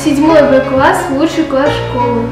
7 Б-класс, лучший класс школы.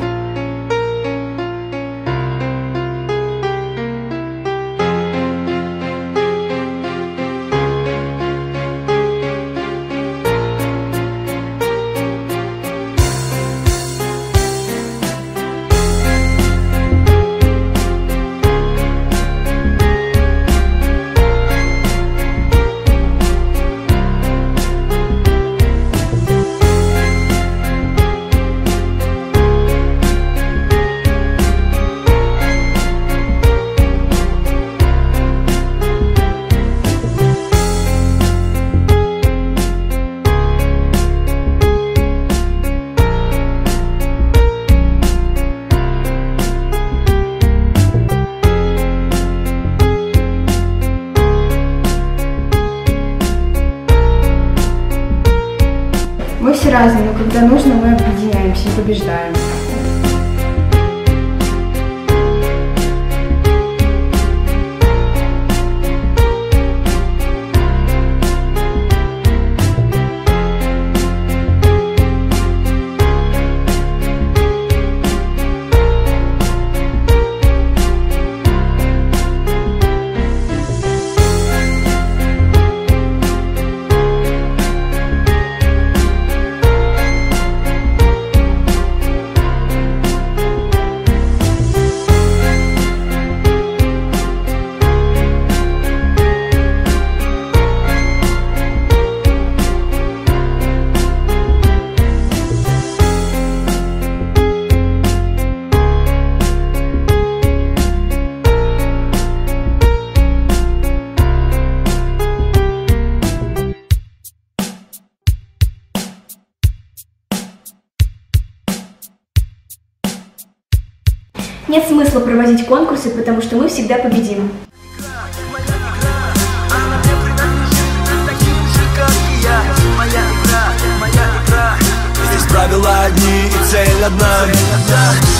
Мы все разные, но когда нужно, мы объединяемся и побеждаем. Нет смысла проводить конкурсы, потому что мы всегда победим. Здесь правила одни и цель одна.